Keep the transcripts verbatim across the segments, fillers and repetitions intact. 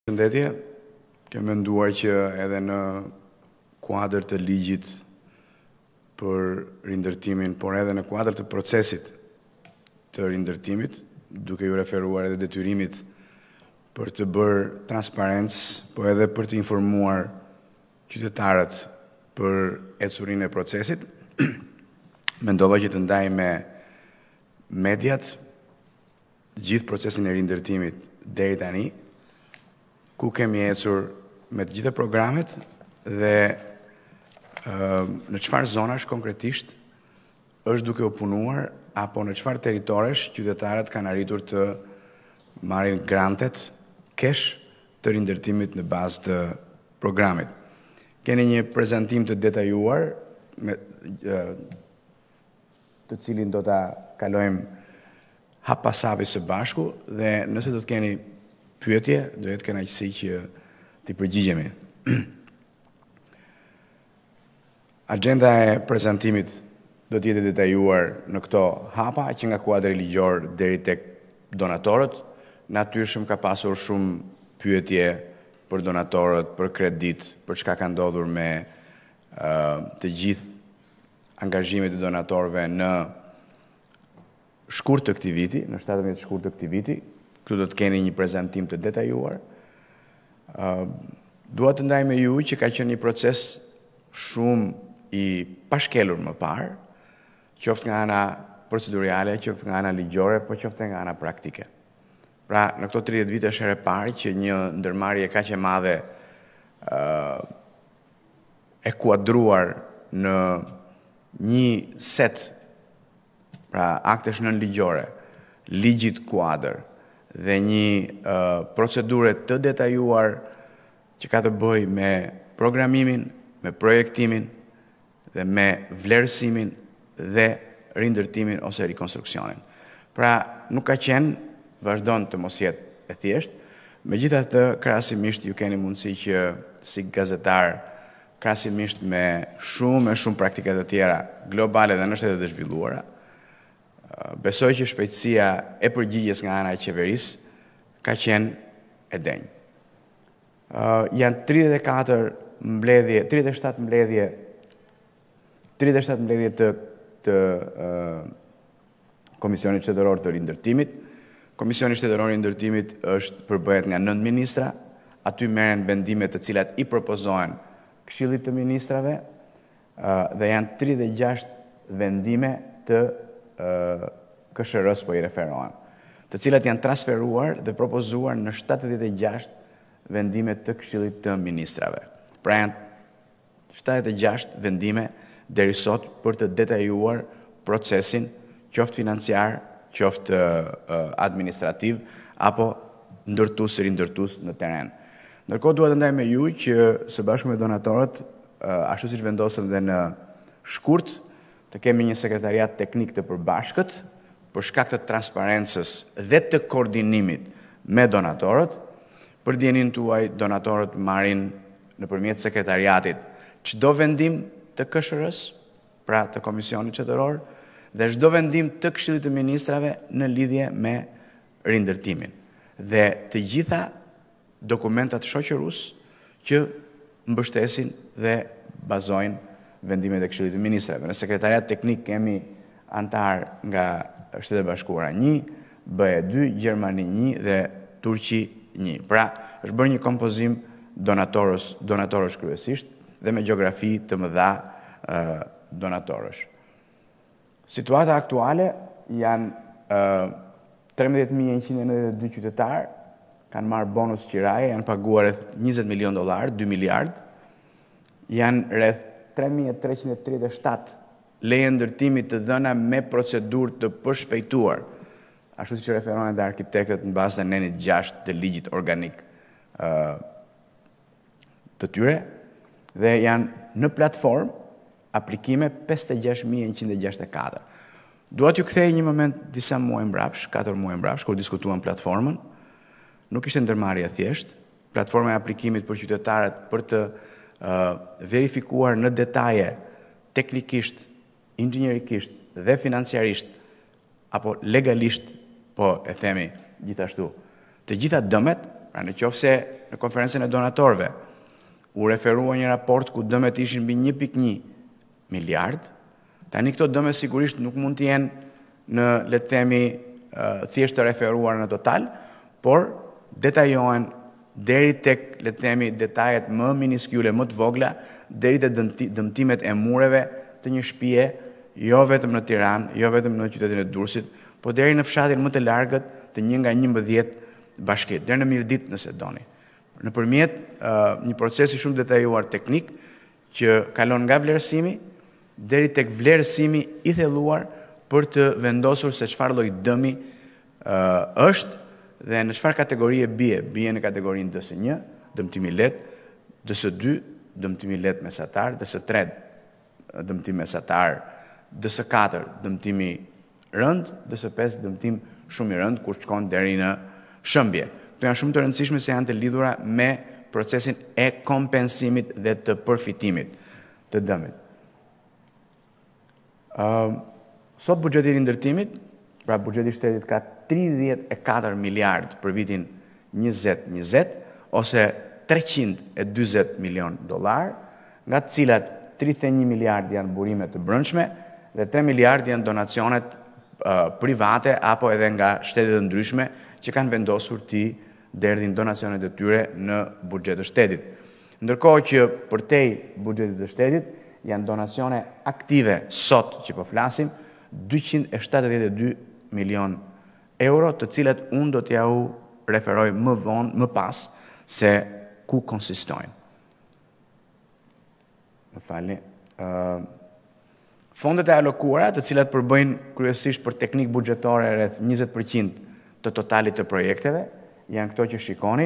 Përshëndetje, kem menduar që edhe në kuadër të ligjit për rindërtimin, por edhe në kuadër të procesit të rindërtimit, duke ju referuar edhe detyrimit për të bërë transparencë, po edhe për të informuar qytetarët për ecurinë e procesit, mendova që të ndaj me mediat gjithë procesin e rindërtimit deri tani, ku kemi ecur me të gjitha programet dhe uh, në çfarë zonash konkretisht është duke u punuar apo në çfarë territoresh qytetarët kanë arritur të marrin grantet kesh të rindërtimit në bazë të programit. Keni një prezantim të detajuar me uh, të cilin do ta kalojmë hap pas hapi së bashku dhe nëse do të keni pyetje, do jetë kënaqësi që t'i përgjigjemi. Agenda e prezantimit do të jetë detajuar në këto hapa, që nga kuadri ligjor deri tek donatorët. Natyrshëm ka pasur shumë pyetje për donatorët, për kredit, për çka ka ndodhur me uh, të gjithë angazhimet e donatorëve në shkurt të këtij viti, në shtatëmbëdhjetë shkurt të këtij viti. Këtu do të keni një prezantim të detajuar. Uh, dua të ndaj me ju që ka qenë një proces shumë i pashkelur më parë, qoftë nga ana procedurale, qoftë nga ana ligjore, po qoftë nga ana praktike. Pra, në këto tridhjetë vite është herë e parë që një ndërmarrje kaq e madhe uh, e kuadruar në një set, pra aktesh nënligjore, ligjit kuadër, dhe një uh, procedure të detajuar që ka të bëj me programimin, me projektimin dhe me vlerësimin dhe rindërtimin ose rekonstruksionin. Pra, nuk ka qenë, vazhdon të mos jetë e thjesht, megjithatë krahasimisht ju keni mundësi që si gazetar, krahasimisht me shumë e shumë praktika të tjera globale dhe në shtetet e zhvilluara, besoj që shpejtësia e përgjigjes nga ana e qeverisë ka qenë e denjë. Uh, janë tridhjetë e katër mbledhje, tridhjetë e shtatë mbledhje, tridhjetë e shtatë mbledhje të, të uh, Komisionit Shtetëror të Rindërtimit. Komisioni Shtetëror i Rindërtimit është përbëhet nga nëntë ministra, aty merren vendime të cilat i propozohen Këshillit të Ministrave uh, dhe janë tridhjetë e gjashtë vendime të K S R-s po i referohen, të cilat janë transferuar dhe propozuar në shtatëdhjetë e gjashtë vendime të Këshillit të Ministrave. Pra janë shtatëdhjetë e gjashtë vendime deri sot për të detajuar procesin, qoftë financiar, qoftë administrativ, apo ndërtues rindërtues në teren. Ndërkohë dua të ndaj me ju që së bashku me donatorët, ashtu siç vendosëm dhe në shkurt, të kemi një sekretariat teknik të përbashkët për shkak të transparencës dhe të koordinimit me donatorët. Për dijenin tuaj, donatorët marrin nëpërmjet sekretariatit çdo vendim të K S R-s, pra të Komisionit Shtetëror, dhe çdo vendim të Këshillit të Ministrave në lidhje me rindërtimin. Dhe të gjitha dokumentat shoqërues që mbështesin dhe bazojnë vendimet e Këshillit të Ministrave. Në sekretariat teknik kemi antar nga Shtetet e Bashkuara një, B E dy, Gjermani një dhe Turqi një. Pra, është bërë një kompozim donatorës, donatorësh kryesisht dhe me gjeografi të mëdha uh, donatorësh. Situata aktuale janë uh, trembëdhjetë mijë e njëqind e nëntëdhjetë e dy qytetarë kanë marrë bonus qiraje, janë paguar rreth njëzet milion dollarë, dy miliard, janë rreth tre mijë e treqind e tridhjetë e shtatë leje ndërtimit të dhëna me procedurë të përshpejtuar, ashtu siç referohen dhe arkitektët në bazë të nenit gjashtë të ligjit organik uh, të tyre, dhe janë në platformë aplikime pesëdhjetë e gjashtë mijë e njëqind e gjashtëdhjetë e katër. Dua t'ju kthej një moment disa muaj mbrapsh, katër muaj mbrapsh, kur diskutuam platformën, nuk ishte ndërmarrje thjesht, platforma e aplikimit për qytetarët për të Uh, verifikuar në detaje teknikisht, inxhinierikisht dhe financiarisht apo legalisht, po e themi gjithashtu, të gjitha dëmet Pra në qoftë se në konferencën e donatorëve u referua një raport ku dëmet ishin mbi një pikë një miliard, tani këto dëme sigurisht nuk mund të jenë në, le të themi, thjesht të referuar në total, por detajohen deri tek, le të themi, detajet më miniskule, më të vogla, deri te dëmtimet e mureve të një shtëpie, jo vetëm në Tiranë, jo vetëm në qytetin e Durrësit, po deri në fshatin më të largët të një nga njëmbëdhjetë bashkitë, deri në Mirdit nëse doni. Nëpërmjet uh, një procesi shumë detajuar teknik që kalon nga vlerësimi deri tek vlerësimi i thelluar për të vendosur se çfarë lloj dëmi uh, është dhe në çfarë kategorie bie. Bie në kategorinë D S një, dëmtimi lehtë, D S dy, dëmtimi lehtë mesatar, D S tre, dëmtim mesatar, D S katër, dëmtimi rënd, D S pesë, dëmtim shumë i rënd, kur shkon deri në shëmbje. Këto janë shumë të rëndësishme se janë të lidhura me procesin e kompensimit dhe të përfitimit të dëmit. Uh, sot buxheti i rindërtimit, pra buxheti i shtetit ka tridhjetë e katër miliard për vitin njëzet njëzet ose treqind e dyzet milion dollar, nga të cilat tridhjetë e një miliard janë burime të brendshme dhe tre miliard janë donacionet uh, private apo edhe nga shtetet e ndryshme që kanë vendosur të derdhin donacionet e tyre në buxhet të shtetit. Ndërkohë që përtej buxhetit të shtetit janë donacione aktive sot që po flasim, dyqind e shtatëdhjetë e dy milion euro, të cilat unë do t'ja u referoj më vonë, më pas, se ku konsistojnë. Më falni. Uh, fondet e alokuara, të cilat përbëjnë kryesisht për teknik buxhetore rreth njëzet përqind të totalit të projekteve, janë këto që shikoni,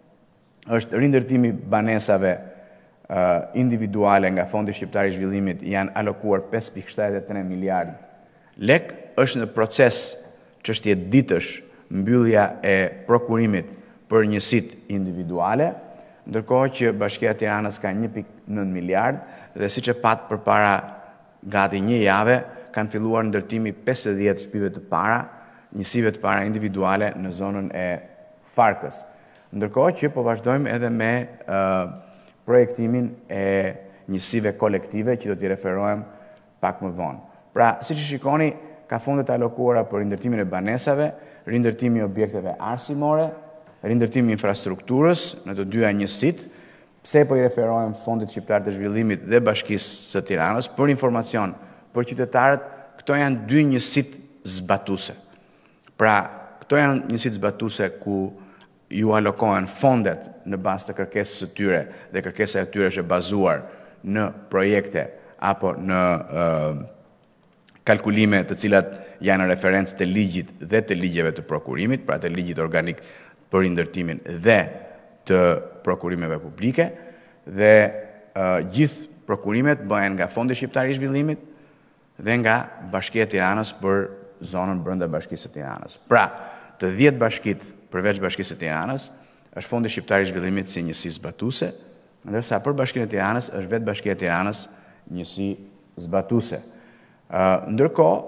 është rindërtimi banesave uh, individuale nga Fondi Shqiptar i Zhvillimit, janë alokuar pesë pikë shtatëdhjetë e tre miliard lek, është në proces çështje ditësh mbyllja e prokurimit për njësitë individuale, ndërkohë që Bashkia e Tiranës ka një pikë nëntë miliard dhe siç e pat përpara gati një jave kanë filluar ndërtimi pesëdhjetë shtëpive të para, njësive të para individuale në zonën e Farkës. Ndërkohë që po vazhdojmë edhe me uh, projektimin e njësive kolektive që do t'i referohem pak më vonë. Pra, si që shikoni, ka fondet alokuara për rindërtimin e banesave, rindërtimi i objekteve arsimore, rindërtimi i infrastrukturës në të dyja njësit, pse po i referohem Fondit Shqiptar të Zhvillimit dhe Bashkisë së Tiranës, për informacion për qytetarët, këto janë dy njësit zbatuse. Pra, këto janë njësit zbatuse ku ju alokohen fondet në bazë të kërkesës së tyre dhe kërkesa e tyre është e bazuar në projekte apo në uh, kalkulime të cilat janë referencë të ligjit dhe të ligjeve të prokurimit, pra të ligjit organik për rindërtimin dhe të prokurimeve publike, dhe uh, gjithë prokurimet bëhen nga Fondi Shqiptar i Zhvillimit dhe nga Bashkia e Tiranës për zonën brenda Bashkisë së Tiranës. Pra, të dhjetë bashkit përveç Bashkisë së Tiranës, është Fondi Shqiptar i Zhvillimit si njësi zbatuse, ndërsa për Bashkinë e Tiranës është vetë Bashkia e Tiranës njësi zbatuse. Uh, ndërkohë,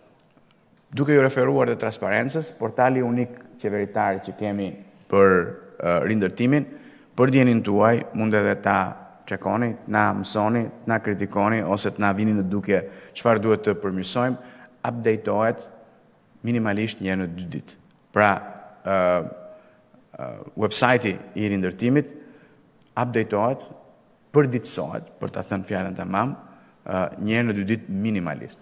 duke ju referuar dhe transparencës, portali unik qeveritar që kemi për uh, rindërtimin, për djenin tuaj, mund edhe ta çekoni, na mësoni, na kritikoni, ose të na vini në duke çfarë duhet të përmirësojmë, updatetohet minimalisht një në dy ditë. Pra, uh, uh, website-i i rindërtimit updatetohet, përditësohet, për të thënë fjalën tamam, uh, një në dy ditë minimalisht.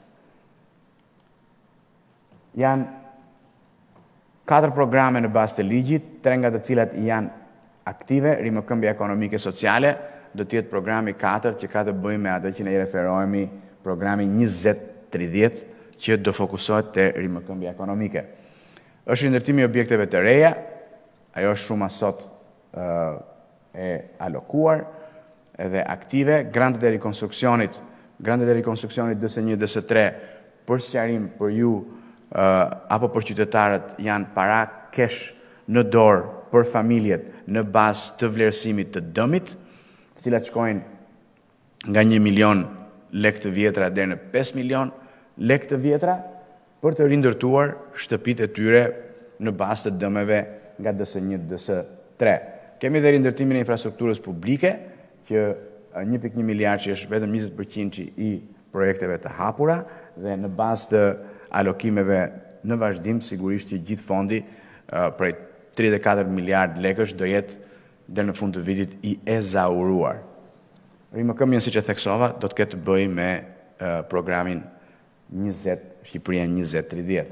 Janë katër programe në bazë të ligjit, tre nga të cilat janë aktive, rimëkëmbja ekonomike sociale, do të jetë programi katër që ka të bëjë me atë që ne i referohemi programi njëzet tridhjetë, që do fokusohet te rimëkëmbja ekonomike. Është rindërtimi i objekteve të reja, ajo është shumë sot uh, e alokuar edhe aktive, grantet e rikonstruksionit, grantet e rikonstruksionit D S një, D S tre, për sqarim për ju uh, apo për qytetarët janë para kesh në dorë për familjet në bazë të vlerësimit të dëmit, të cilat shkojnë nga një milion lek të vjetra deri në pesë milion lek të vjetra për të rindërtuar shtëpitë e tyre në bazë të dëmeve nga D S një, D S Tre, kemi dhe rindërtimin e infrastrukturës publike, që një pikë një miliard që është vetëm njëzet përqind i projekteve të hapura, dhe në bazë të alokimeve në vazhdim, sigurisht që gjithë fondi prej tridhjetë e katër miliard lekësh do jetë dhe në fund të vitit i ezauruar. Rimë këmjen, si që theksova, do të ketë të bëj me programin njëzet, Shqipëria njëzet tridhjetë.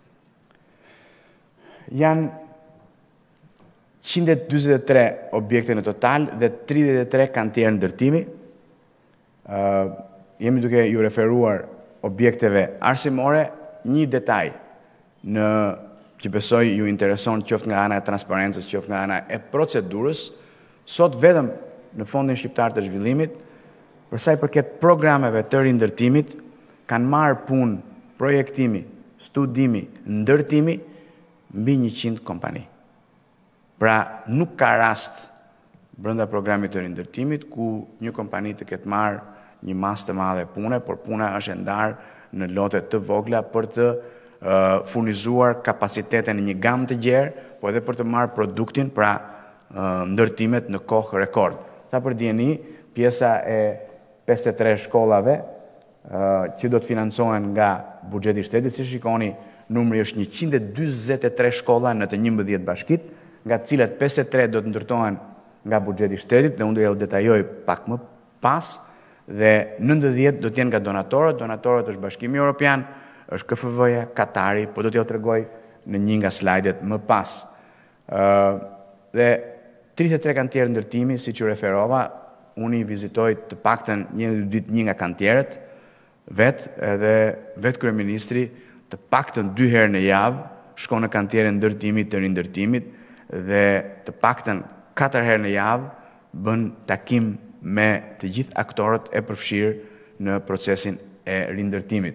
Janë njëqind e dyzet e tre objekte në total dhe tridhjetë e tre kanë tjerë ndërtimi. Uh, jemi duke ju referuar objekteve arsimore, një detaj në që besoj ju intereson qoftë nga ana e transparencës, qoftë nga ana e procedurës, sot vetëm në Fondin Shqiptar të Zhvillimit, përsa i përket programeve të rindërtimit, kanë marrë punë projektimi, studimi, ndërtimi, mbi njëqind kompani. Pra nuk ka rast brenda programit të rindërtimit ku një kompani të ketë marrë një masë të madhe pune, por puna është e ndarë në lote të vogla për të uh, furnizuar kapacitete në një gamë të gjerë, po edhe për të marrë produktin, pra uh, ndërtimet në kohë rekord. Ta për djeni, pjesa e pesëdhjetë e tre shkollave uh, që do të financohen nga buxheti i shtetit, si shikoni, numri është njëqind e dyzet e tre shkolla në të njëmbëdhjetë bashkit, nga të cilat pesëdhjetë e tre do të ndërtohen nga buxheti i shtetit, dhe unë do ja u detajoj pak më pas, dhe nëntëdhjetë do të jenë nga donatorët. Donatorët është Bashkimi Evropian, është K F V-ja, Katari, po do t'ja u tregoj në një nga slajdet më pas. Uh, dhe tridhjetë e tre kantierë ndërtimi, si që referova, unë i vizitoj të paktën një dy ditë një nga kantierët, vetë edhe vetë kryeministri të paktën dy herë në javë shkon në kantierën ndërtimit të rindërtimit dhe të paktën katër herë në javë bën takim me të gjithë aktorët e përfshirë në procesin e rindërtimit.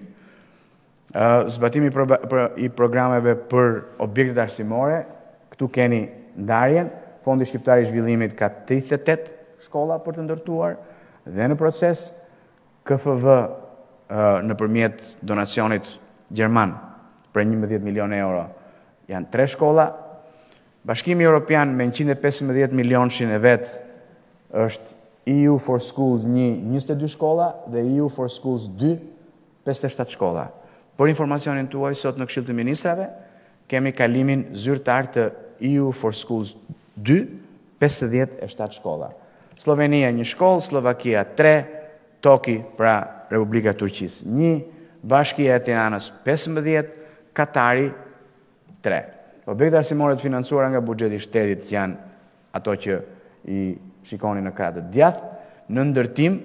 Uh, zbatimi pro, pro, i programeve për objektet arsimore, këtu keni ndarjen, Fondi Shqiptar i Zhvillimit ka tridhjetë e tetë shkolla për të ndërtuar, dhe në proces K F V uh, nëpërmjet donacionit Gjerman për njëmbëdhjetë milion euro janë tre shkolla. Bashkimi Evropian me njëqind e pesëmbëdhjetë milionshin e vetë është E U for Schools një, njëzet e dy shkolla, dhe E U for Schools dy, pesëdhjetë e shtatë shkolla. Për informacionin tuaj, sot në Këshill të Ministrave, kemi kalimin zyrtar të E U for Schools dy, pesëdhjetë e shtatë shkolla. Slovenia një shkollë, Slovakia tre, Toki, pra Republika e Turqisë një, Bashkia e Tiranës pesëmbëdhjetë, Katari tre. Objekte arsimore të financuara nga buxheti i shtetit janë ato që i shikoni në krah të djathtë, në ndërtim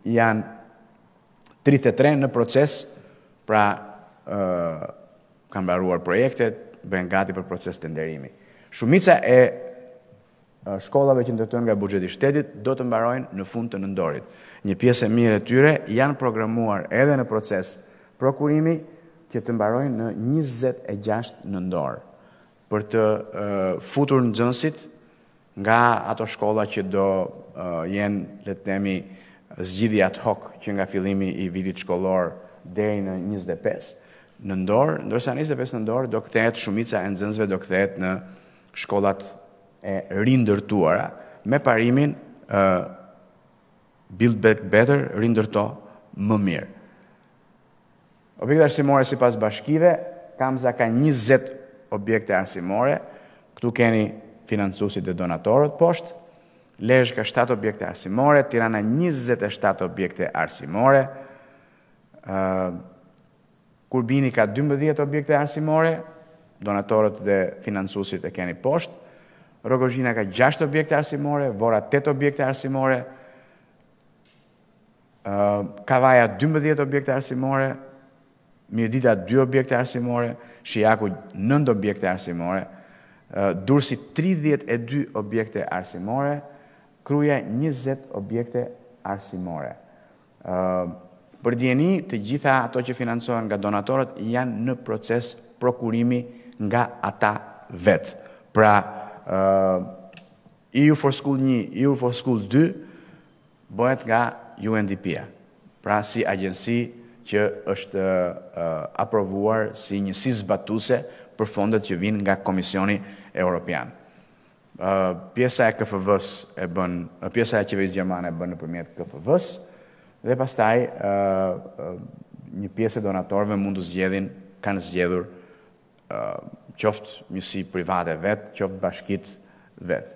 janë tridhjetë e tre në proces, pra uh, kanë mbaruar projektet, bëhen gati për proces të nderimi. Shumica e uh, shkollave që ndërtohen nga buxheti i shtetit do të mbarojnë në fund të nëndorit. Një pjesë e mirë e tyre janë programuar edhe në proces prokurimi që të mbarojnë në njëzet e gjashtë nëndor, për të uh, futur nxënësit nga ato shkolla që do uh, jenë, le të themi, zgjidhje ad hoc që nga fillimi i vitit shkollor deri në njëzet e pesë nëndor, ndërsa njëzet e pesë nëndor do kthehet shumica e nxënësve do kthehet në shkollat e rindërtuara me parimin uh, Build Back Better, rindërto më mirë. Objekte arsimore sipas bashkive, Kamza ka njëzet objekte arsimore, këtu keni financuesit dhe donatorët poshtë, Lezhë ka shtatë objekte arsimore, Tirana njëzet e shtatë objekte arsimore, uh, Kurbini ka dymbëdhjetë objekte arsimore, donatorët dhe financuesit e keni poshtë, Rogozhina ka gjashtë objekte arsimore, Vora tetë objekte arsimore, uh, Kavaja dymbëdhjetë objekte arsimore, Mirdita dy objekte arsimore, Shijaku nëntë objekte arsimore, uh, Durrësi tridhjetë e dy objekte arsimore, Kruja njëzet objekte arsimore. Uh, për djeni, të gjitha ato që financohen nga donatorët janë në proces prokurimi nga ata vetë. Pra, uh, E U for School një, E U for Schools dy, bëhet nga U N D P-a. Pra, si agjensi që është uh, aprovuar si njësi zbatuse për fondet që vinë nga Komisioni Evropian. pjesa e K F V-s e bën, pjesa e qeverisë gjermane e bën nëpërmjet K F V-s, dhe pastaj një pjesë e donatorëve mund të zgjedhin, kanë zgjedhur qoftë njësi private vetë, qoftë bashkit vetë.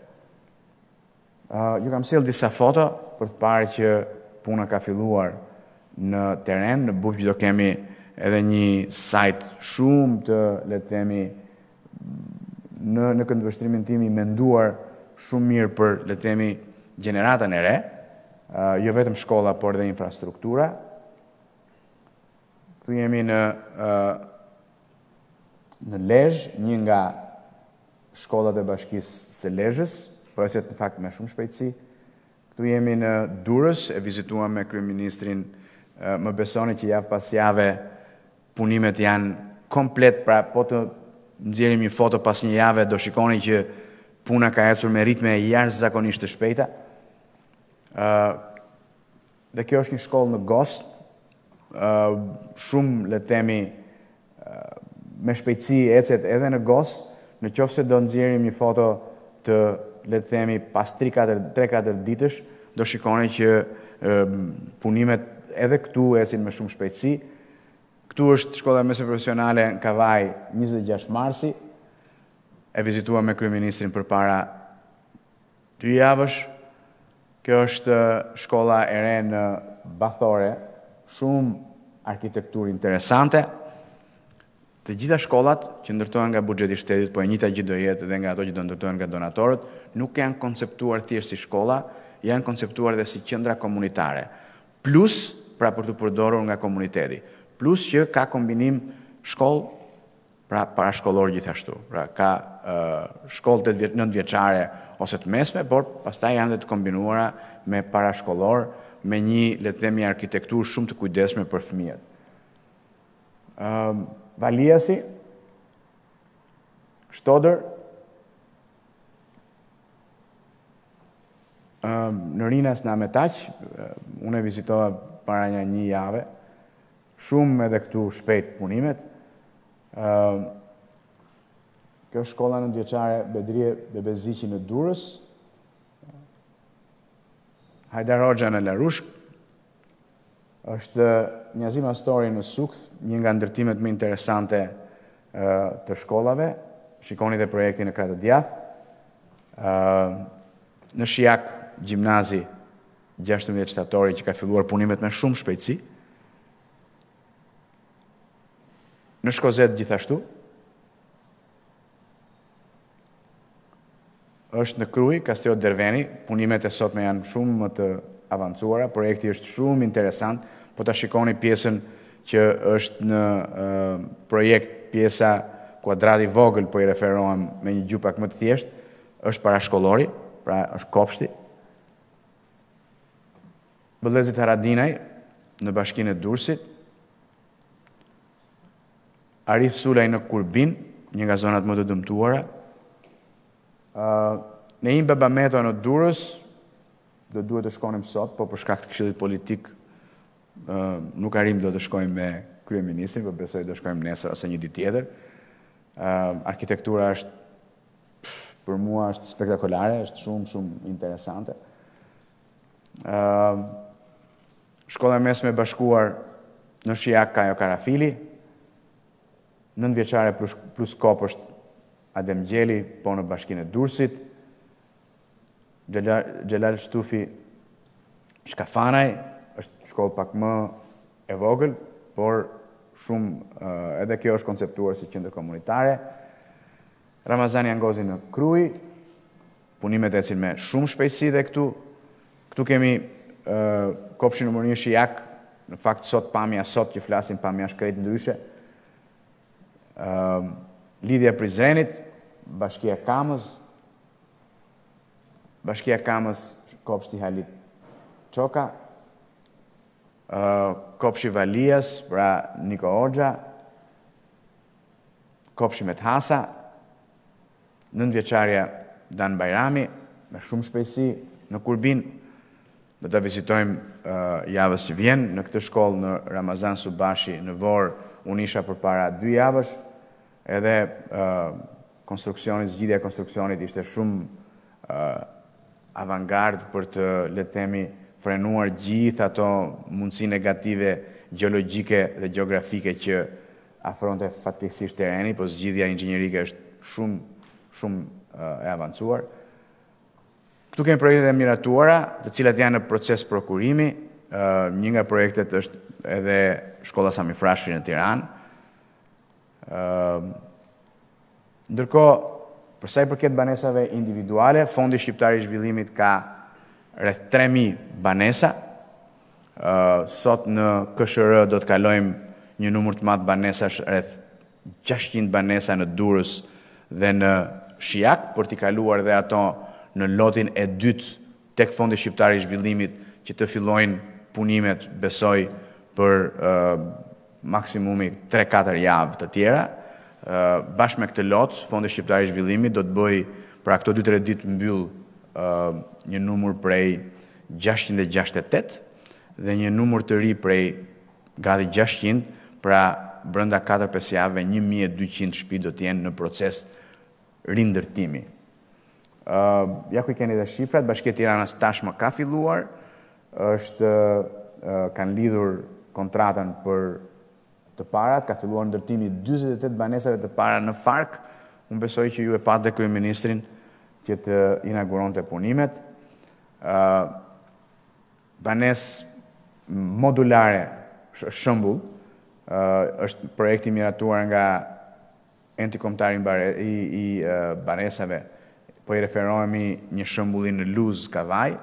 Ju kam sjell disa foto për të parë që puna ka filluar në teren, në Buzheti do kemi edhe një sajt shumë të, le të themi, në, në këndvështrimin tim i menduar shumë mirë për, le të themi, gjeneratën e re, uh, jo vetëm shkolla, por edhe infrastruktura. Këtu jemi në, uh, në Lezhë, një nga shkollat e bashkisë së Lezhës, përset në fakt me shumë shpejtësi. Këtu jemi në Durrës, e vizituam me kryeministrin, uh, më besoni që javë pas jave punimet janë komplet, pra po të nxjerrim një foto pas një jave, do shikoni që puna ka ecur me ritme jashtëzakonisht të shpejta. Uh, dhe kjo është një shkollë në Gost, uh, shumë, le të themi, uh, me shpejtësi ecet edhe në Gost, në qoftë se do nxjerrim një foto të, le të themi, pas tre katër ditësh, do shikoni që uh, punimet edhe këtu ecin me shumë shpejtësi. Këtu është shkolla mese profesionale në Kavaj njëzet e gjashtë marsi, e vizituam me kryeministrin përpara dy javësh. Kjo është shkolla e re në Bathore, shumë arkitekturë interesante. Të gjitha shkollat që ndërtohen nga buxheti i shtetit, po e njëjta gjë do jetë edhe nga ato që do ndërtohen nga donatorët, nuk janë konceptuar thjesht si shkolla, janë konceptuar dhe si qendra komunitare. Plus, pra për të përdorur nga komuniteti. Plus që ka kombinim shkollë, pra parashkollor gjithashtu. Pra ka uh, shkollë të nëntëvjeçare ose të mesme, por pastaj janë dhe të kombinuara me parashkollor, me një, le të themi, arkitekturë shumë të kujdesshme për fëmijët. Uh, Valiasi, Shtodër, uh, në Rinas në Ahmetaj, uh, unë e vizitova para një një jave, shumë edhe këtu shpejt punimet. Uh, kjo shkolla nëntëvjeçare Bedrije Bebeziqi në Durrës, Hajdar Hoxha në Larushk, është Njazim Astori në Sukth, një nga ndërtimet më interesante uh, të shkollave. Shikoni dhe projektin në Kratë Djath. Uh, në Shijak, gjimnazi gjashtëmbëdhjetë shtatori që ka filluar punimet me shumë shpejtësi. Në Shkozet gjithashtu. Është në Kruj, Kastelo Derveni, punimet e sotme janë shumë më të avancuara, projekti është shumë interesant, po ta shikoni pjesën që është në uh, projekt, pjesa kuadrati vogël, po i referohem me një gjuhë pak më të thjeshtë, është parashkollori, pra është kopshti. Bëllezit Haradinaj, në bashkinë e Durrësit, Arif Sulaj në Kurbin, një nga zonat më të dëmtuara. Uh, në Im Babameto në Durrës, do duhet të shkonim sot, po për shkak të këshillit politik uh, nuk arrim do të shkojmë me kryeministrin, por besoj do shkojmë nesër ose një ditë tjetër. Uh, arkitektura është, për mua është spektakolare, është shumë, shumë interesante. Uh, shkolla e mesme e bashkuar në Shijak Kajo Karafili, nëntëvjeçare plus, plus kop është Adem Gjeli, po në bashkinë e Durrësit, Xhelal Shtufi Shkafanaj, është shkollë pak më e vogël, por shumë edhe kjo është konceptuar si qendër komunitare. Ramazani Angozi në Kruj, punimet ecin me shumë shpejtësi dhe këtu. Këtu kemi uh, kopshin numër një Shijak, në fakt sot pamja sot që flasim pamja është krejt ndryshe. Uh, Lidhja Prizrenit, Bashkia Kamës, Bashkia Kamës, kopshti Halit Çoka, uh, kopshi Valias, pra Niko Hoxha, kopshi Methasa, nëntëvjeçarja Dan Bajrami, me shumë shpejtësi në Kurbin. Do të vizitojmë uh, javës që vjen në këtë shkollë në Ramazan Subashi në Vor, unë isha përpara dy javësh, edhe uh, konstruksionit, zgjidhja e konstruksionit ishte shumë uh, avangard për të, le të themi, frenuar gjithë ato mundësi negative gjeologjike dhe gjeografike që afronte fatkeqësisht tereni, po zgjidhja inxhinierike është shumë shumë uh, e avancuar. Këtu kemi projekte e miratuara, të cilat janë në proces prokurimi. Uh, një nga projektet është edhe shkolla Sami Frashëri në Tiranë. Uh, ndërkohë, për sa i përket banesave individuale, Fondi Shqiptar i Zhvillimit ka rreth tre mijë banesa. Uh, sot në K S R do të kalojmë një numër të madh banesash, rreth gjashtëqind banesa në Durrës dhe në Shijak, për t'i kaluar dhe ato në lotin e dytë tek Fondi Shqiptar i Zhvillimit, që të fillojnë punimet, besoj, për uh, maksimumi tre katër javë të tjera. Uh, bashkë me këtë lot, Fondi Shqiptar i Zhvillimit do të bëj për këto dy tre ditë mbyll uh, një numër prej gjashtëqind e gjashtëdhjetë e tetë dhe një numër të ri prej gati gjashtëqind, pra brenda katër pesë javëve një mijë e dyqind shtëpi do të jenë në proces rindërtimi. Uh, ja ku i keni dhe shifrat, Bashkia e Tiranës tashmë ka filluar, është uh, kanë lidhur kontratën për të parat, ka filluar ndërtimi dyzet e tetë banesave të para në Fark. Unë besoj që ju e pat dhe kryeministrin që të inauguronte punimet. Uh, banes modulare, shembull, uh, është projekti miratuar nga enti kombëtar i, i, i uh, banesave, po i referohemi një shembullin në Luz Kavaj.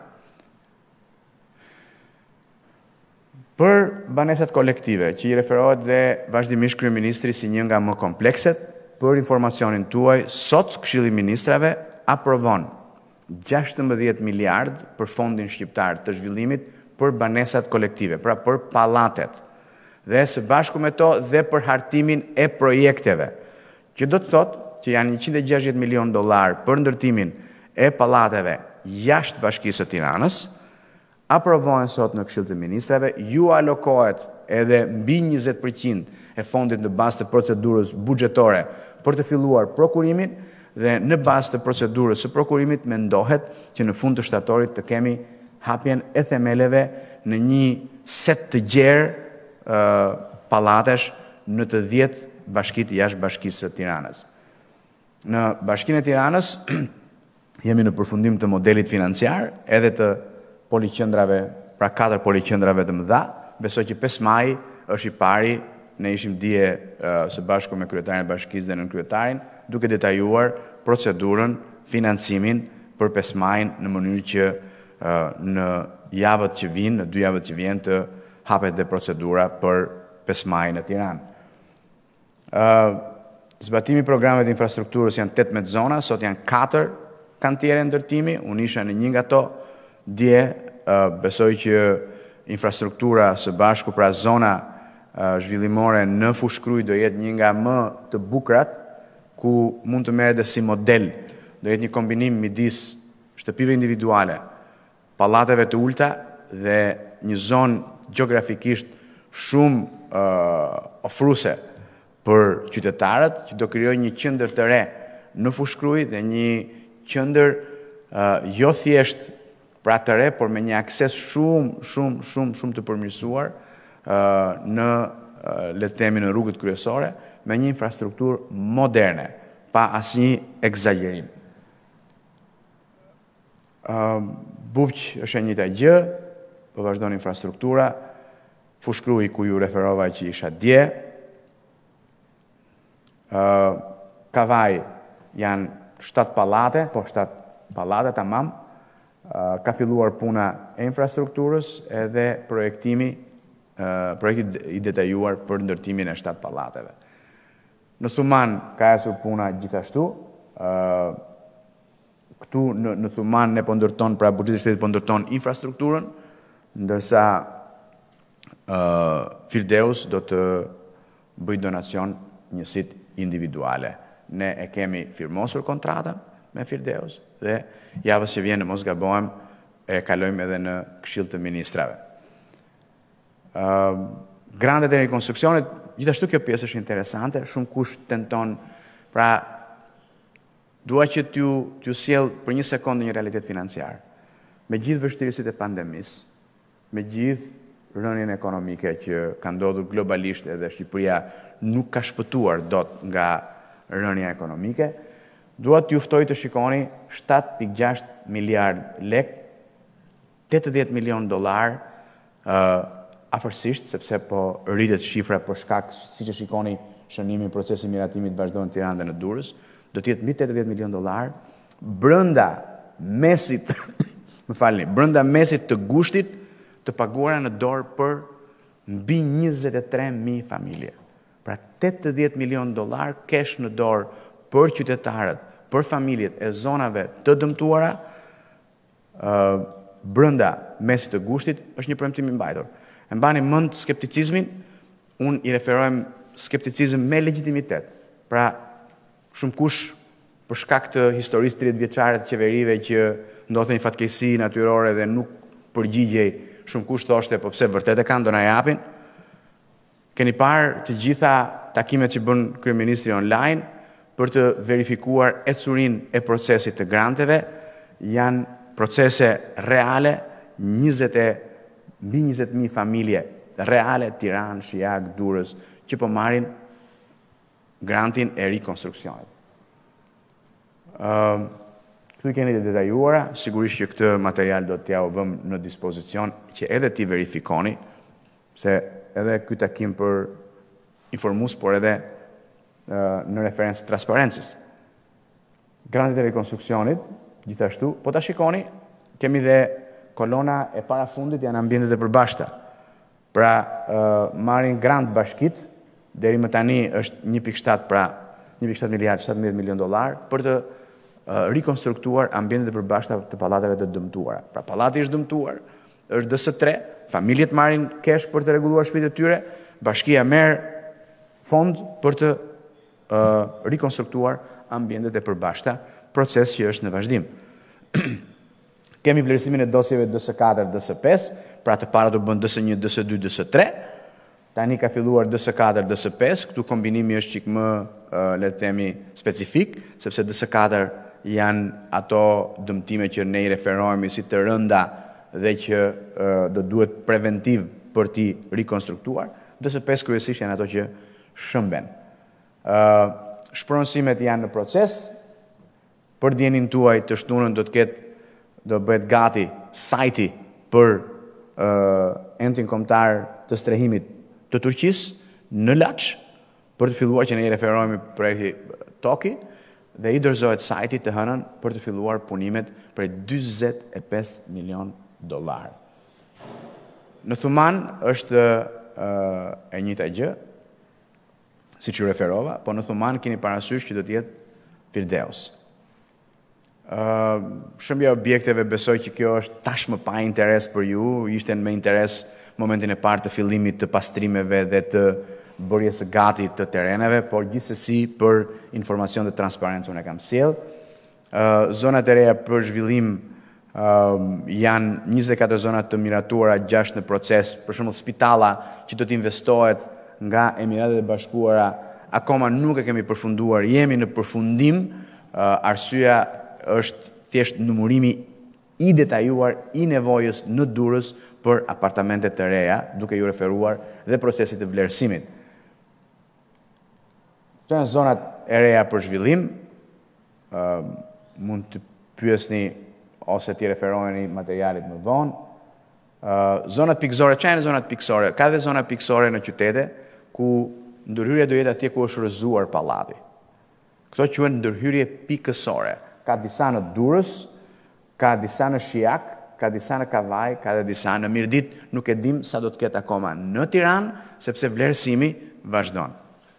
Për banesat kolektive, që i referohet dhe vazhdimisht kryeministri si një nga më komplekset, për informacionin tuaj, sot Këshilli i Ministrave aprovon gjashtëmbëdhjetë miliard për Fondin Shqiptar të Zhvillimit për banesat kolektive, pra për pallatet, dhe së bashku me to dhe për hartimin e projekteve, që do të thotë që janë njëqind e gjashtëdhjetë milion dollar për ndërtimin e pallateve jashtë Bashkisë së Tiranës. Aprovohen sot në Këshill të Ministrave, ju alokohet edhe mbi njëzet përqind e fondit në bazë të procedurës buxhetore për të filluar prokurimin, dhe në bazë të procedurës së prokurimit mendohet që në fund të shtatorit të kemi hapjen e themeleve në një set të gjerë uh, pallatesh në të dhjetë bashkit jashtë Bashkisë së Tiranës. Në Bashkinë e Tiranës jemi në përfundim të modelit financiar edhe të poliqendrave, pra katër poliqendrave të mëdha. Besoj që pesë maj është i pari, ne ishim dje uh, së bashku me kryetarin e bashkisë dhe nën kryetarin, duke detajuar procedurën, financimin për pesë majin në mënyrë që uh, në javët që vinë, në dy javët që vijnë të hapet dhe procedura për pesë majin në Tiranë. Uh, zbatimi programeve të infrastrukturës janë tetëmbëdhjetë zona, sot janë katër kantiere ndërtimi, unë isha në një nga to. Dje, uh, besoj që infrastruktura së bashku, pra zona uh, zhvillimore në Fushkruj do jetë një nga më të bukrat, ku mund të merret dhe si model, do jetë një kombinim midis shtëpive individuale, pallateve të ulta dhe një zonë gjeografikisht shumë uh, ofruese për qytetarët, që do krijojë një qendër të re në Fushkruj dhe një qendër uh, jo thjesht pra të re, por me një akses shumë, shumë, shumë, shumë të përmirësuar uh, në, uh, le të themi, në rrugët kryesore, me një infrastrukturë moderne, pa asnjë egzagerim. Uh, Bupq është e njëjta gjë, po vazhdon infrastruktura, Fushkruj ku ju referova që isha dje, uh, Kavaj janë shtatë pallate, po shtatë pallate tamam. Uh, ka filluar puna e infrastrukturës edhe projektimi, uh, projekti i detajuar për ndërtimin e shtatë pallateve. Në Thuman ka ecur puna gjithashtu. Uh, këtu në, në Thuman ne po ndërton, pra buxheti i shtetit po ndërton infrastrukturën, ndërsa uh, Firdeus do të bëj donacion njësit individuale. Ne e kemi firmosur kontratën me Firdeus dhe javës që vjen, në mos gabohem, e kalojmë edhe në Këshill të Ministrave. Uh, Grandet e rekonstruksionit, gjithashtu kjo pjesë është interesante, shumë kush tenton, pra dua që t'ju t'ju sjell për një sekondë një realitet financiar. Me gjithë vështirësitë e pandemisë, me gjithë rënien ekonomike që ka ndodhur globalisht edhe Shqipëria nuk ka shpëtuar dot nga rënja ekonomike, dua t'ju ftoj të shikoni shtat pikë gjashtë miliard lek, tetëdhjetë milion dollar, uh, afërsisht, sepse po rritet shifra për shkak, siç e shikoni, shënimi i procesi miratimit vazhdon në Tiranë dhe në Durrës, do të jetë mbi tetëdhjetë milion dollar brenda mesit, më falni, brenda mesit të gushtit të paguara në dorë për mbi njëzet e tre mijë familje. Pra tetëdhjetë milion dollar kesh në dorë për qytetarët, për familjet e zonave të dëmtuara, uh, brenda mesit të gushtit, është një premtim i mbajtur. E mbani mend skepticizmin, unë i referohem skepticizm me legitimitet. Pra, shumë kush për shkak të historisë tridhjetë vjeçare të qeverive që ndodhte një fatkeqësi natyrore dhe nuk përgjigjej, shumë kush thoshte, po pse vërtet e kanë, do na japin. Keni parë të gjitha takimet që bën kryeministri online për të verifikuar ecurinë e procesit të granteve, janë procese reale, njëzet e mbi njëzet mijë familje reale, Tiranë, Shijak, Durrës, që po marrin grantin e rikonstruksionit. Uh, Këtu keni të detajuara, sigurisht që këtë material do t'ja u vëm në dispozicion që edhe ti verifikoni, se edhe ky takim për informues, por edhe uh, në referencë transparencës. Grantit e rikonstruksionit, gjithashtu, po ta shikoni, kemi dhe kolona e para fundit janë ambientet e përbashkëta. Pra, uh, marrin grant bashkit, deri më tani është një pikë shtatë, pra një pikë shtatë miliard, shtatëmbëdhjetë milion dollar, për të uh, rikonstruktuar ambientet e përbashkëta të pallateve të dëmtuara. Pra, pallati është dëmtuar, është D S tre, familjet marrin kesh për të rregulluar shtëpitë e tyre, bashkia merr fond për të uh, rikonstruktuar ambientet e përbashkëta, proces që është në vazhdim. Kemi vlerësimin e dosjeve D S katër, D S pesë, pra të para do bën D S një, D S dy, D S tre, tani ka filluar D S katër, D S pesë, këtu kombinimi është çik më, uh, le të themi, specifik, sepse D S katër janë ato dëmtime që ne i referohemi si të rënda dhe që uh, do duhet preventiv për t'i rikonstruktuar. D S pesë kryesisht janë ato që shëmben. Uh, shpronësimet janë në proces, për djenin tuaj të shtunën do të ketë, do bëhet gati sajti për uh, entin kombëtar të strehimit të Turqisë në Laç, për të filluar që ne i referohemi projekti Toki, dhe i dorëzohet sajti të hënën për të filluar punimet për dyzet e pesë milion dollar. Në Thuman është uh, e njëjta gjë, siç ju referova, po në Thuman keni parasysh që do të jetë Firdeus. Uh, shëmbja objekteve besoj që kjo është tashmë pa interes për ju, ishte me interes momentin e parë të fillimit të pastrimeve dhe të bërjes së gati të tereneve, por gjithsesi për informacion dhe transparencë unë e kam sjell. Uh, zonat e reja për zhvillim uh, janë njëzet e katër zonat të miratuara, gjashtë në proces, për shembull spitalla që do të investohet nga Emiratet e Bashkuara, akoma nuk e kemi përfunduar, jemi në përfundim, uh, arsyeja është thjesht numërimi i detajuar i nevojës në Durrës për apartamente të reja, duke ju referuar dhe procesit të vlerësimit. Këto janë zonat e reja për zhvillim, uh, mund të pyesni ose t'i referoheni materialit më vonë. Uh, zonat pikëzore, çfarë janë zonat pikëzore? Ka dhe zonat pikëzore në qytete ku ndërhyrja do jetë atje ku është rrëzuar pallati. Këto quhen ndërhyrje pikësore. Ka disa në Durrës, ka disa në Shijak, ka disa në Kavaj, ka dhe disa në Mirdit, nuk e dim sa do të ketë akoma në Tiranë, sepse vlerësimi vazhdon.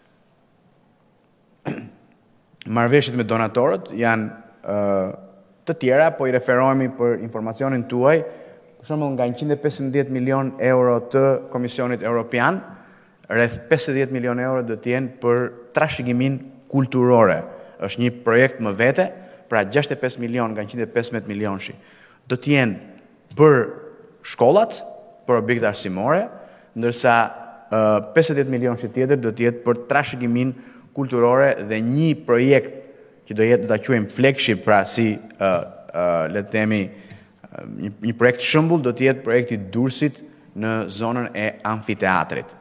Marrëveshjet me donatorët janë uh, të tjera, po i referohemi për informacionin tuaj, për shembull nga njëqind e pesëmbëdhjetë milion euro të Komisionit Evropian, rreth pesëdhjetë milion euro do të jenë për trashëgimin kulturore. Është një projekt më vete, pra gjashtëdhjetë e pesë milion nga njëqind e pesëmbëdhjetë milion shi, do të jenë për shkollat, për objekte arsimore, ndërsa uh, pesëdhjetë milion shi tjetër do të jetë për trashëgimin kulturore dhe një projekt që do jetë, do ta quajmë flagship, pra si uh, uh, le të themi uh, një, një projekt shembull, do të jetë projekti Durrësit në zonën e amfiteatrit.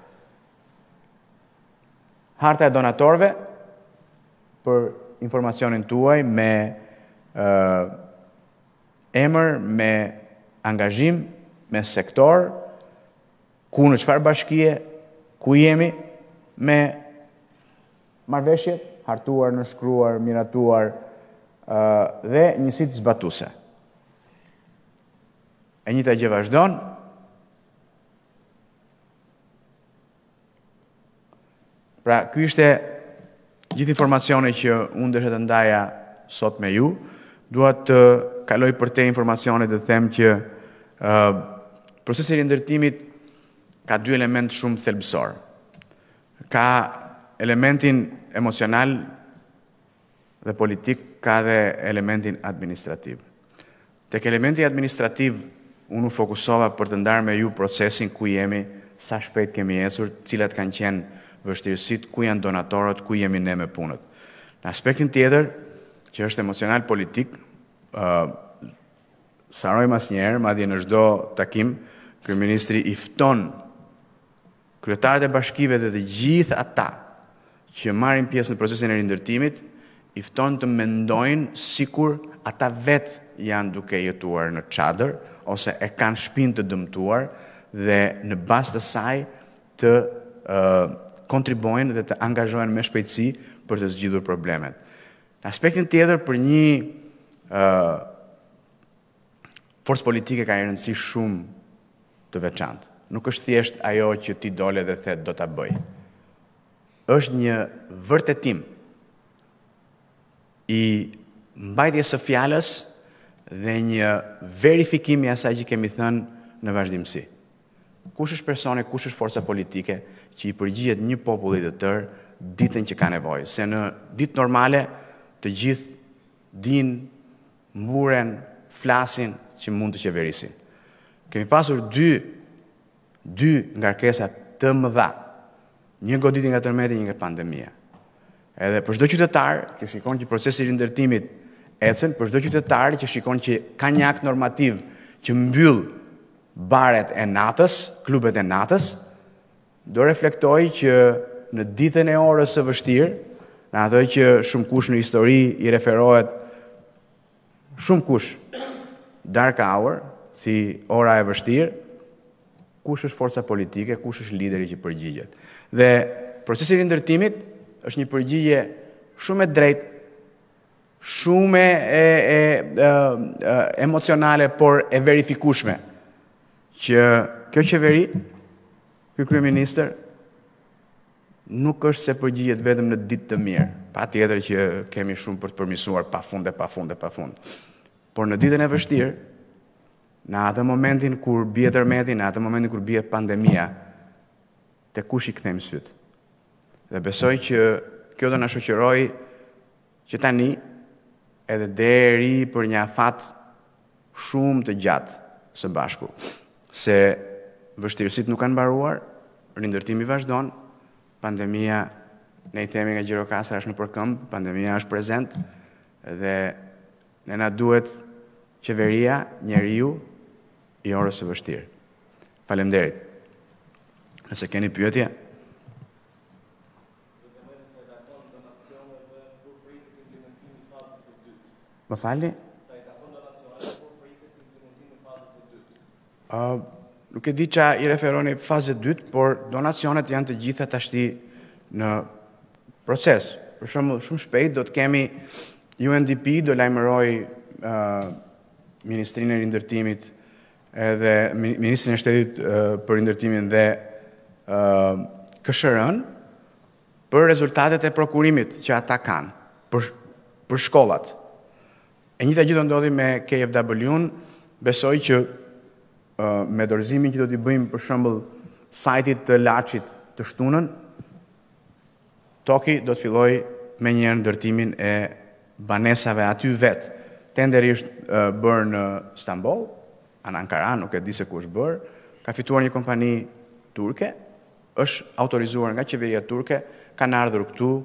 Harta e donatorëve, për informacionin tuaj, me uh, emër, me angazhim, me sektor, ku në çfarë bashkie, ku jemi, me marrëveshjet, hartuar, nënshkruar, miratuar uh, dhe njësitë zbatuese. E njëjta gjë vazhdon. Pra, ky ishte gjithë informacione që unë desha të ndaja sot me ju. Dua të kaloj për te informacione dhe them që uh, procesi i rindërtimit ka dy element shumë thelbësor. Ka elementin emocional dhe politik, ka dhe elementin administrativ. Tek elementi administrativ, unë u fokusova për të ndarë me ju procesin ku jemi, sa shpejt kemi ecur, cilat kanë qenë vështirësit, ku janë donatorët, ku jemi ne me punët. Në aspektin tjetër, që është emocional politik, uh, sarojmë asnjëherë, madje në çdo takim, kryeministri i fton kryetarët e bashkive dhe të gjithë ata që marrin pjesë në procesin e rindërtimit, i fton të mendojnë sikur ata vetë janë duke jetuar në çadër ose e kanë shtëpinë të dëmtuar dhe në bazë të saj të uh, kontribojnë dhe të angazhohen me shpejtësi për të zgjidhur problemet. Në aspektin tjetër, për një uh, forcë politike ka një rëndësi shumë të veçantë. Nuk është thjesht ajo që ti dole dhe the do ta bëj. Është një vërtetim i mbajtjes së fjalës dhe një verifikim i asaj që kemi thënë në vazhdimsi. Kush është personi, kush është forca politike që i përgjigjet një populli të tërë ditën që ka nevojë, se në ditë normale të gjithë dinë, mburen, flasin që mund të qeverisin. Kemi pasur dy, dy ngarkesa të mëdha, një goditje nga tërmeti, një nga pandemia. Edhe për çdo qytetar që shikon që procesi i rindërtimit ecën, për çdo qytetar që shikon që ka një akt normativ që mbyll baret e natës, klubet e natës, do reflektoj që në ditën e orës së vështirë, në atë që shumë kush në histori i referohet shumë kush dark hour, si ora e vështirë, kush është forca politike, kush është lideri që përgjigjet. Dhe procesi i rindërtimit është një përgjigje shumë e drejtë, shumë e, e, e, e emocionale, por e verifikueshme, që kjo qeveri, ky kryeministër, nuk është se përgjigjet vetëm në ditë të mirë, pa tjetër që kemi shumë për të përmirësuar pa fund e pa fund e pa fund. Por në ditën e vështirë, në atë momentin kur bie tërmeti, në atë momentin kur bie pandemia, te kush i kthejmë syt. Dhe besoj që kjo do na shoqëroj që tani edhe deri për një afat shumë të gjatë së bashku, se vështirësit nuk kanë mbaruar, rindërtimi vazhdon, pandemia, ne i themi nga Gjirokastra është në përkëmbë, pandemia është prezent, dhe ne na duhet qeveria, njeriu i orës së vështirë. Faleminderit. Nëse keni pyetje. Më falni? Uh, nuk e di qa i referoni fazë dytë, por donacionet janë të gjitha tashti në proces. Për shumë, shumë shpejt do të kemi U N D P, do lajmëroj uh, Ministrinë e Rindërtimit edhe Ministrin e Shtetit uh, për Rindërtimin dhe uh, K S R N për rezultatet e prokurimit që ata kanë për, për shkollat. E njëjta gjë do ndodhi me K F W-n, besoj që uh, me dorëzimin që do t'i bëjmë për shembull sajtit të Laçit të shtunën, Toki do të filloj me një ndërtimin e banesave aty vetë. Tenderi është uh, bërë në Istanbul, në Ankara, nuk e di se ku është bërë, ka fituar një kompani turke, është autorizuar nga qeveria turke, kanë ardhur këtu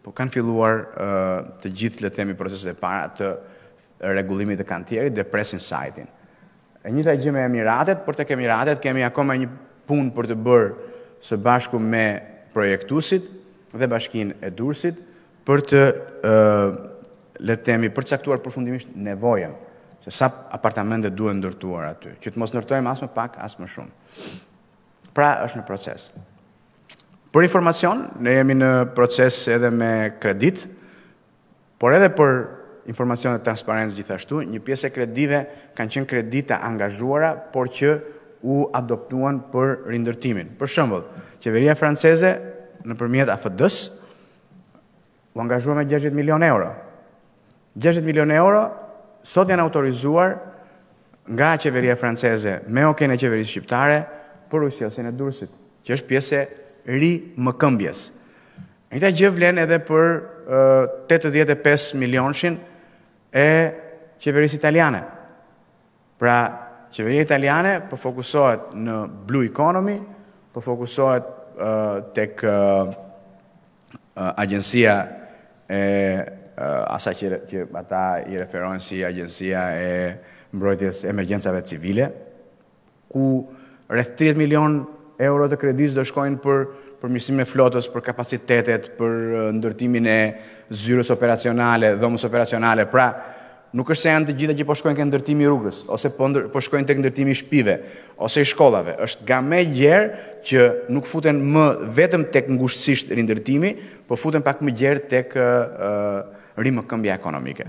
po kanë filluar uh, të gjithë le të themi proceset e para të rregullimit të kantierit dhe presin sajtin. E njëjta gjë me Emiratet, por tek Emiratet kemi akoma një punë për të bërë së bashku me projektuesit dhe bashkinë e Durrësit për të uh, le të themi përcaktuar përfundimisht nevojën, se sa apartamente duhen ndërtuar aty, që të mos ndërtojmë as më pak, as më shumë. Pra është në proces. Për informacion, ne jemi në proces edhe me kredit, por edhe për informacion e transparencë gjithashtu, një pjesë e kredive kanë qenë kredite angazhuara, por që u adoptuan për rindërtimin. Për shembull, qeveria franceze nëpërmjet A F D-s u angazhua me gjashtëdhjetë milion euro. gjashtëdhjetë milion euro sot janë autorizuar nga qeveria franceze me oken e qeverisë shqiptare për ujësjelsin e Durrësit, që është pjesë e ri më këmbjes. E këta gjë vlen edhe për uh, tetëdhjetë e pesë milionshin e qeverisë italiane. Pra, qeveria italiane po fokusohet në blue economy, po fokusohet uh, tek uh, uh, agjensia e uh, asa që, që ata i referojnë si agjensia e mbrojtjes emergjencave civile, ku rreth tridhjetë milion euro të kredis do shkojnë për përmirësimin e flotës, për kapacitetet, për ndërtimin e zyrës operacionale, dhomës operacionale. Pra, nuk është se janë të gjitha që po shkojnë ke ndërtimi i rrugës, ose po, ndër, po shkojnë tek ndërtimi i shtëpive, ose i shkollave. Është gamë gjerë që nuk futen më vetëm tek ngushtësisht rindërtimi, po futen pak më gjerë tek uh, rimëkëmbja ekonomike.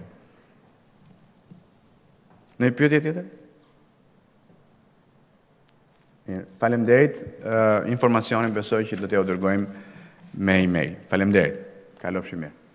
Në pyetje tjetër? Faleminderit, uh, informacionin besoj që do t'ja u dërgojmë me email. Faleminderit. Kalofshi mirë.